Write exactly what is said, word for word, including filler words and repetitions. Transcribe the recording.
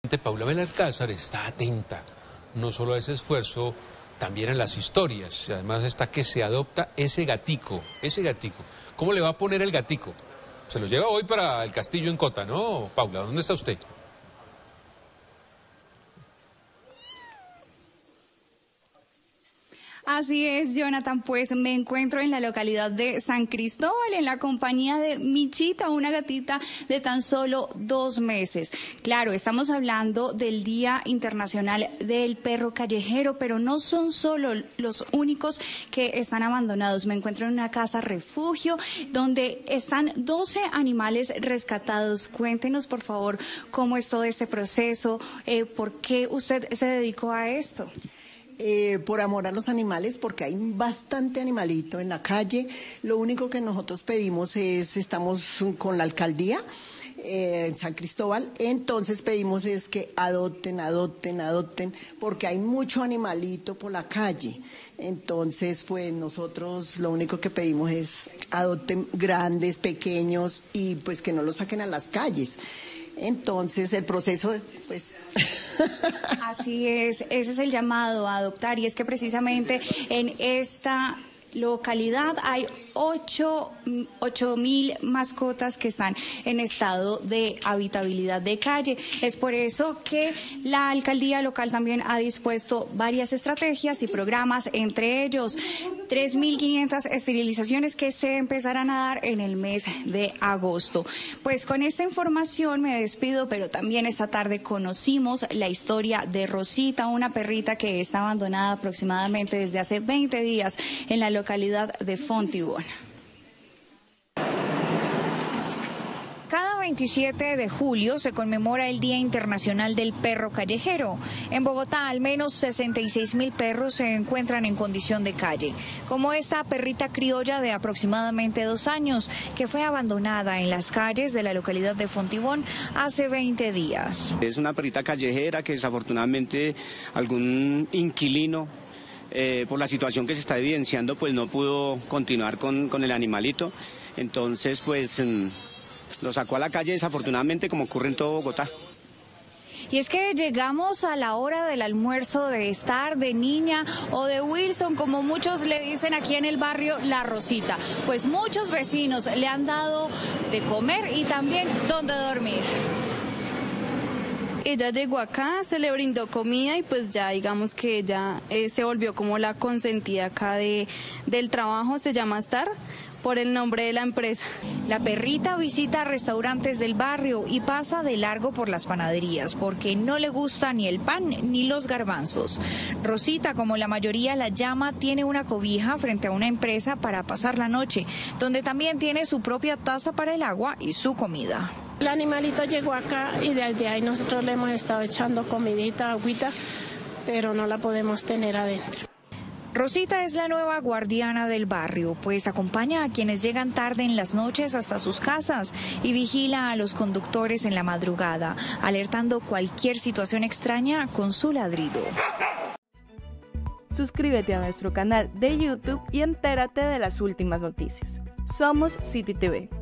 Paula Belalcázar está atenta no solo a ese esfuerzo, también a las historias. Además está que se adopta ese gatico, ese gatico. ¿Cómo le va a poner el gatico? Se lo lleva hoy para el castillo en Cota, ¿no? Paula, ¿dónde está usted? Así es, Jonathan, pues me encuentro en la localidad de San Cristóbal en la compañía de Michita, una gatita de tan solo dos meses. Claro, estamos hablando del Día Internacional del Perro Callejero, pero no son solo los únicos que están abandonados. Me encuentro en una casa refugio donde están doce animales rescatados. Cuéntenos, por favor, cómo es todo este proceso, eh, por qué usted se dedicó a esto. Eh, por amor a los animales, porque hay bastante animalito en la calle. Lo único que nosotros pedimos es, estamos con la alcaldía eh, en San Cristóbal, entonces pedimos es que adopten, adopten, adopten, porque hay mucho animalito por la calle. Entonces, pues nosotros lo único que pedimos es adopten grandes, pequeños y pues que no los saquen a las calles. Entonces, el proceso, pues... Así es, ese es el llamado a adoptar, y es que precisamente en esta localidad hay ocho mil mascotas que están en estado de habitabilidad de calle. Es por eso que la alcaldía local también ha dispuesto varias estrategias y programas, entre ellos tres mil quinientas esterilizaciones que se empezarán a dar en el mes de agosto. Pues con esta información me despido, pero también esta tarde conocimos la historia de Rosita, una perrita que está abandonada aproximadamente desde hace veinte días en la localidad de Fontibón. Cada veintisiete de julio se conmemora el Día Internacional del Perro Callejero. En Bogotá, al menos sesenta y seis mil perros se encuentran en condición de calle, como esta perrita criolla de aproximadamente dos años, que fue abandonada en las calles de la localidad de Fontibón hace veinte días. Es una perrita callejera que desafortunadamente algún inquilino, eh, por la situación que se está evidenciando, pues no pudo continuar con, con el animalito. Entonces, pues... lo sacó a la calle, desafortunadamente, como ocurre en todo Bogotá. Y es que llegamos a la hora del almuerzo de Star, de Niña o de Wilson, como muchos le dicen aquí en el barrio, la Rosita. Pues muchos vecinos le han dado de comer y también donde dormir. Ella llegó acá, se le brindó comida y pues ya digamos que ella eh, se volvió como la consentida acá de, del trabajo, se llama Star, por el nombre de la empresa. La perrita visita restaurantes del barrio y pasa de largo por las panaderías porque no le gusta ni el pan ni los garbanzos. Rosita, como la mayoría la llama, tiene una cobija frente a una empresa para pasar la noche, donde también tiene su propia taza para el agua y su comida. El animalito llegó acá y desde ahí nosotros le hemos estado echando comidita, agüita, pero no la podemos tener adentro. Rosita es la nueva guardiana del barrio, pues acompaña a quienes llegan tarde en las noches hasta sus casas y vigila a los conductores en la madrugada, alertando cualquier situación extraña con su ladrido. Suscríbete a nuestro canal de YouTube y entérate de las últimas noticias. Somos City T V.